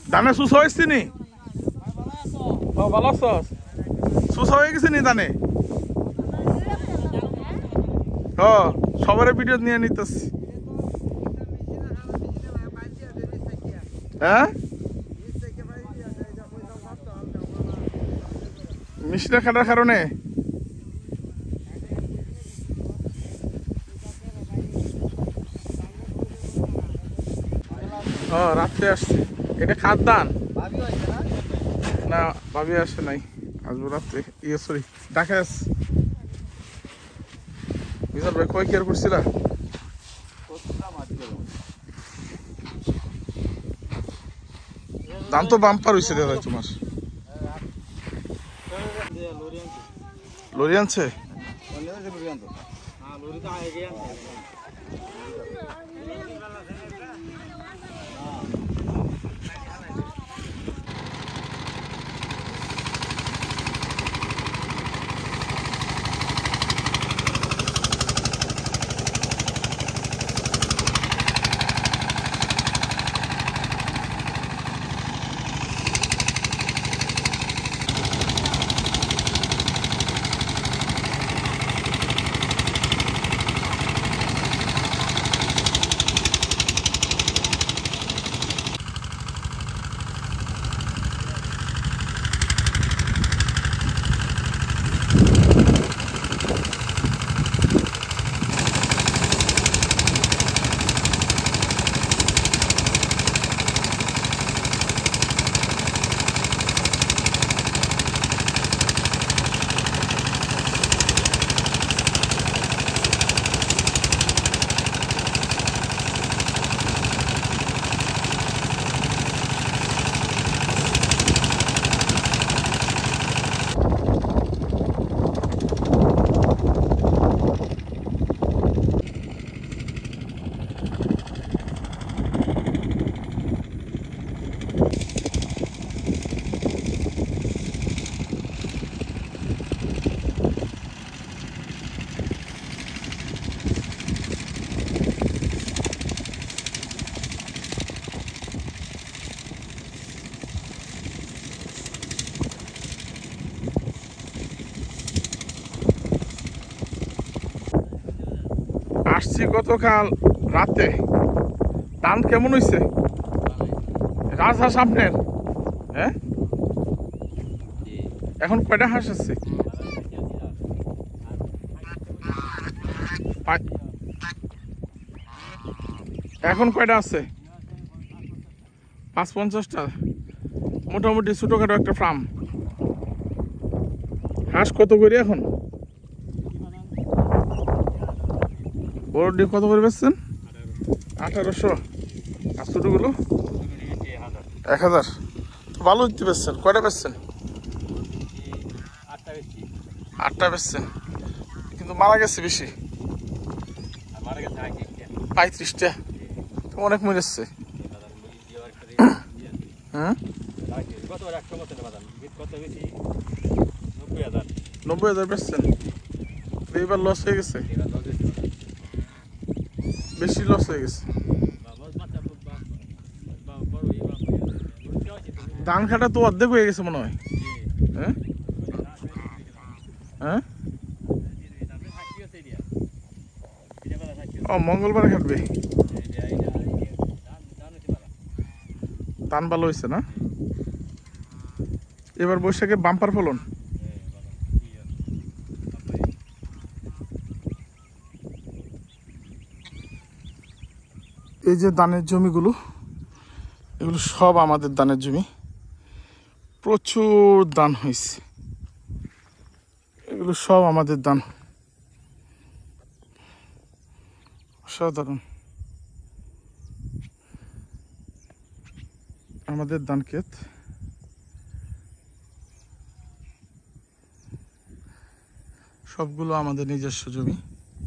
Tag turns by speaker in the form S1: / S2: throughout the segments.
S1: দানে সুসা হয়েছি নি? ভালো আছো? সুসা হয়ে গেছে নি দানে? ও সবার ভিডিও নিয়ে নিতেছি। হ্যাঁ মিষ্টিটা খাটার কারণে রাত্রে আসছে। এটা খাদ্যান না? ভাবি আসে নাই, আসবো রাত্রে। ইয়ে সরি ঢাকা আস। বিশাল ভাই কয় কেয়ার করছিলা? দাম তো বাম্পার হয়েছে দাদা তোমার। লরি আনছে? আসছি গতকাল রাতে। ধান কেমন হয়েছে? রাজহাঁস আপনার? হ্যাঁ এখন কয়টা হাঁস আছে? এখন কয়টা আছে? ৫-৫০টা। মোটামুটি ছোটখাটো একটা ফার্ম। হাঁস কত করে এখন? বড় ডিম কত করে বেচছেন? ১৮০০। আর ছোটগুলো ১০০০। ভালো দিতে বেচছেন। কয়টা বেচছেন? ৮টা বেচছেন, কিন্তু মারা গেছে বেশি। ৩৫টা অনেক মরেছে। হ্যাঁ ৯০,০০০ বেচছেন। এইবার লস হয়ে গেছে, বেশি লস হয়ে গেছে। ধান কাটা তো অর্ধেক হয়ে গেছে মনে হয়। হ্যাঁ হ্যাঁ ও মঙ্গলবার কাটবে। ধান ভালো হয়েছে না? এবার বৈশাখে বাম্পার ফলন। এই যে ধানের জমিগুলো, এগুলো সব আমাদের ধানের জমি। প্রচুর ধান হয়েছে, এগুলো সব আমাদের ধান। অসাধারণ আমাদের ধান ক্ষেত। সবগুলো আমাদের নিজস্ব জমি।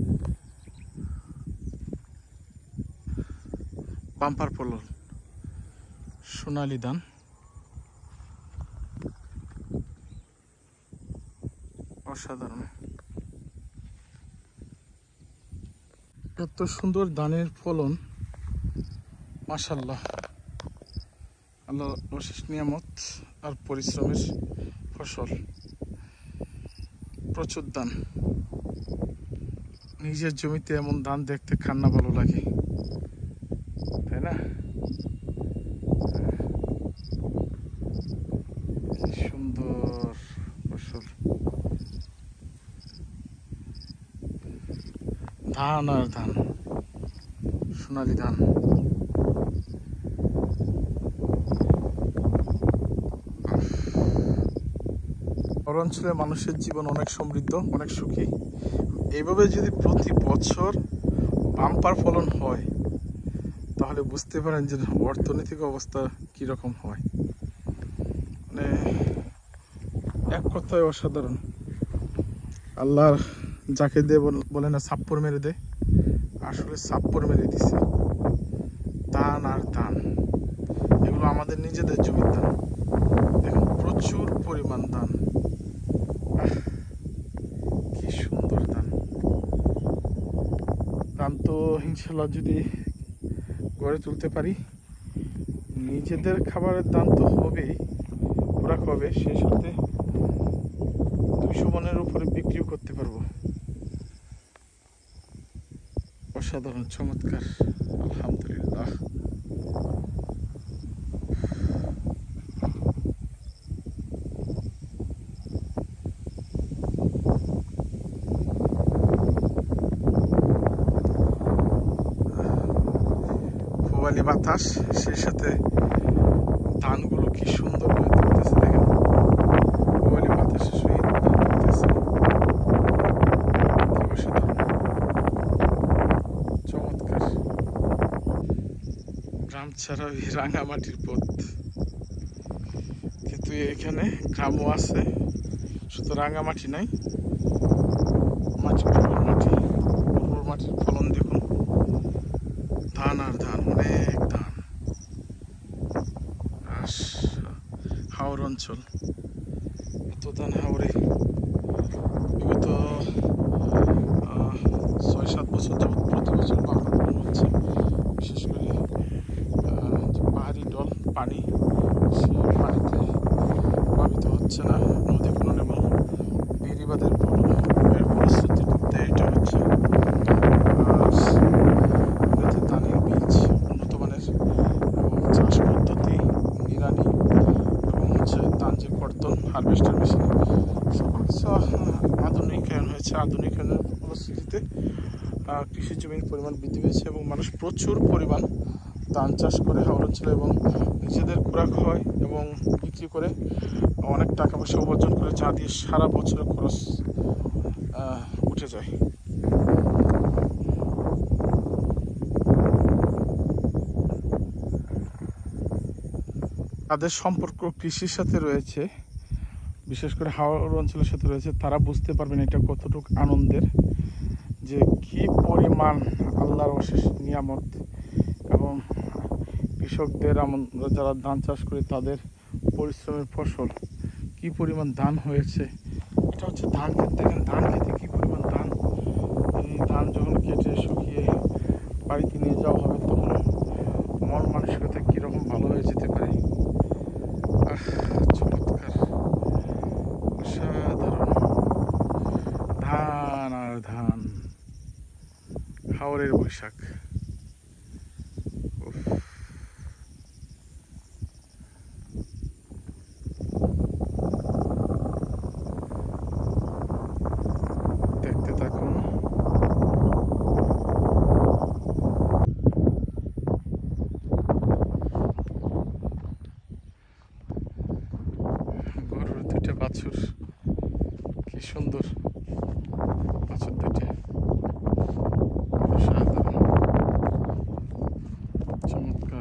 S1: বাম্পার ফলন, সোনালী ধান। অসাধারণ, এত সুন্দর ধানের ফলন, মাশাআল্লাহ। আল্লাহ অশেষ নিয়ামত আর পরিশ্রমের ফসল। প্রচুর ধান, নিজের জমিতে এমন ধান দেখতে কান্না ভালো লাগে, তাই না? কি সুন্দর ফসল, ধান আর ধান, সোনালি ধান। অঞ্চলের মানুষের জীবন অনেক সমৃদ্ধ, অনেক সুখী। এইভাবে যদি প্রতি বছর বাম্পার ফলন হয় তাহলে বুঝতে পারেন যে অর্থনৈতিক অবস্থা কিরকম হয়। মানে এক কথায় অসাধারণ। আল্লাহ যাকে দিয়ে বলে না ছাপ্পর মেরে দে, আসলে ছাপ্পর মেরে দিছে। ধান আর ধান, এগুলো আমাদের নিজেদের জমির ধান। দেখুন প্রচুর পরিমাণ ধান, কি সুন্দর ধান। ধান তো ইনশাল্লাহ যদি গড়ে তুলতে পারি, নিজেদের খাবারের দাম তো হবেই, খোরাক হবে, সেই সাথে 200 মনের উপরে বিক্রিও করতে পারবো। অসাধারণ, চমৎকার, আলহামদুলিল্লাহ। পূবালি বাতাস, সেই সাথে ধানগুলো কি সুন্দর হয়ে তুলতেছে। দেখেন পূবালি বাতাসের সহিত ধান তুলতেছে, চমৎকার। গ্রাম ছাড়া রাঙামাটির পথ, কিন্তু এখানে গ্রামও আছে, শুধু রাঙামাটি নাই, মাটি উর্বর মাটি। উর্বর মাটির ফলন দেখুন, ধান আর ধান, অনেক ধান। হাওর অঞ্চল, এত ধান হাওরে বিগত 6-7 বছর যাবৎ প্রতি বছর বাম্পার ফলন হচ্ছে। বিশেষ করে যে পাহাড়ি ডল পানি, সেই পানিতে প্লাবিত হচ্ছে না নদী ফলন এবং বেড়িবাঁধের এর ফলশ্রুতিতে এটা হচ্ছে। আর ধানের বীজ উন্নত মানের এবং চাষ পদ্ধতি, নিড়ানি এবং হচ্ছে ধান যে কর্তন, হারভেস্টার মেশিন, সকল কিছু আধুনিকায়ন হয়েছে। আধুনিকায়নের ফলশ্রুতিতে কৃষি জমির পরিমাণ বৃদ্ধি পেয়েছে এবং মানুষ প্রচুর পরিমাণ ধান চাষ করে হাওর অঞ্চলে এবং নিজেদের খোরাক হয় এবং বিক্রি করে অনেক টাকা পয়সা উপার্জন করে, যা দিয়ে সারা বছরের খরচ উঠে যায়। তাদের সম্পর্ক কৃষির সাথে রয়েছে, বিশেষ করে হাওর অঞ্চলের সাথে রয়েছে। তারা বুঝতে পারবেন এটা কতটুকু আনন্দের, যে কি পরিমাণ আল্লাহর অশেষ নিয়ামত এবং কৃষকদের, আমরা যারা ধান চাষ করি তাদের পরিশ্রমের ফসল। কি পরিমাণ ধান হয়েছে, এটা হচ্ছে ধান ক্ষেত। দেখেন ধান খেতে কি পরিমাণ ধান। এই ধান যখন কেটে শুকিয়ে বাড়িতে নিয়ে যাওয়া হবে তখন মন মানসিকতা কীরকম ভালো হয়ে যেতে পারে। চমৎকার, অসাধারণ। ধান আর ধান, হাওরের বৈশাখ। দেখতে থাকুন। গরুর 2টা বাছুর, কি সুন্দর বাছুর 2টা, অসাধারণ, চমৎকার।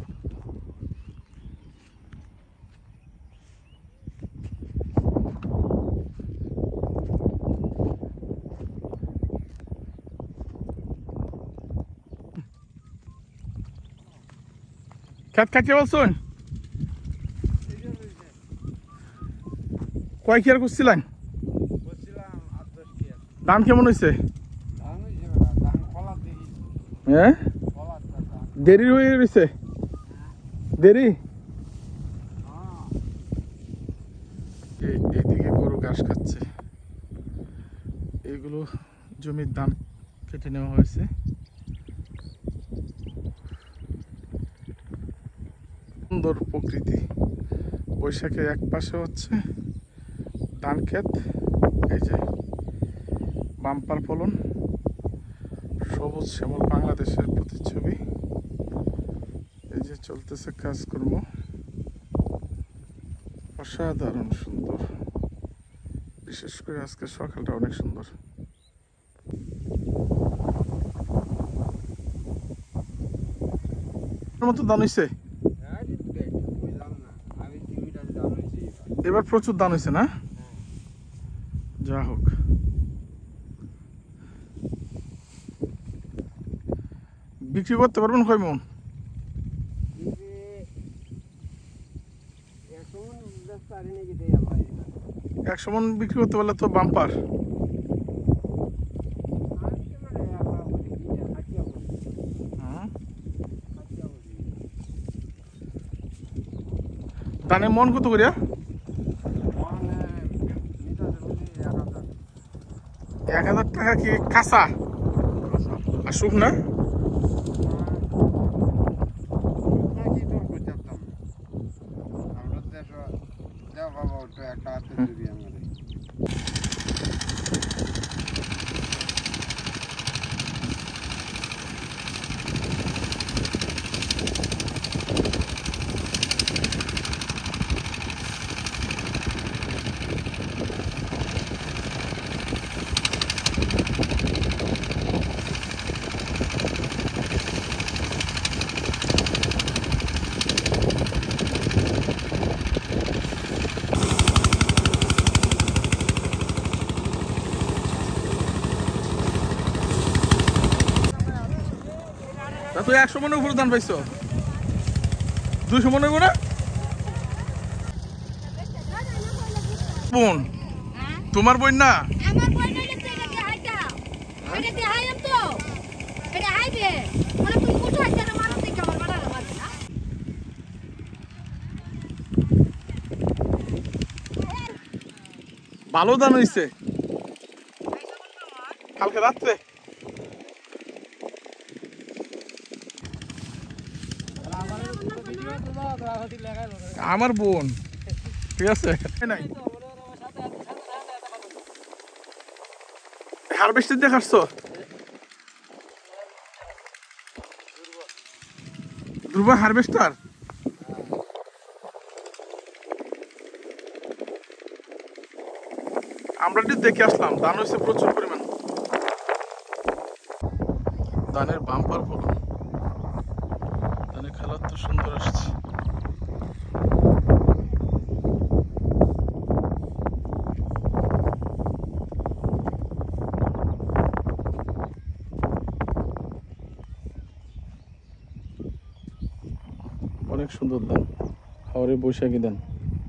S1: খেত কাটিয়ে বলছেন কয় কি আর করছিলেন? দাম কেমন হয়েছে? হ্যাঁ দেরি হয়ে গেছে, দেরি ঘাস খাচ্ছে। এগুলো জমির ধান কেটে নেওয়া হয়েছে। সুন্দর প্রকৃতি। বৈশাখের এক পাশে হচ্ছে ধান ক্ষেত, এই যে বাম্পার ফলন, সবুজ শ্যামল বাংলাদেশের প্রতিচ্ছবি। এই যে চলতেছে কাজকর্ম, অসাধারণ সুন্দর। বিশেষ করে আজকে সকালটা অনেক সুন্দর। মতো দান হয়েছে, এবার প্রচুর দান হয়েছে না? যা হোক, বিক্রি করতে পারবেন কয় মন? 100 মন বিক্রি করতে পারলে তো বাম্পার। ধানের মন কত করিয়া? 1000 টাকা কি কাঁচা আর শুকনা? তুই 100 মনের উপরে ধান পাইছো, 200 মনের উপরে বোন? তোমার বোন না? ভালো ধান হয়েছে কালকে রাত্রে। আমার বোন, ঠিক আছে। হারভেস্টার দেখাচ্ছ? দুর্বা হারভেস্টার। আমরা দেখে আসলাম, ধান হয়েছে প্রচুর পরিমাণ। ধানের বাম্পার ফলন, ধানের খেলার তো সুন্দর আসছে। অনেক সুন্দর ধান, খাওয়ারে বৈশাখী ধান।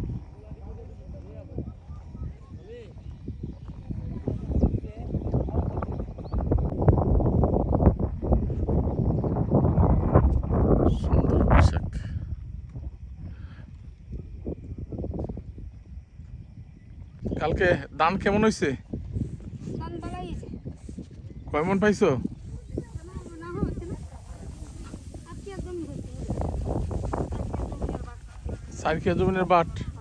S1: সুন্দর বৈশাখ। কালকে ধান কেমন হয়েছে? কয় মন পাইছো? 4 কেজি জমিনের বাট।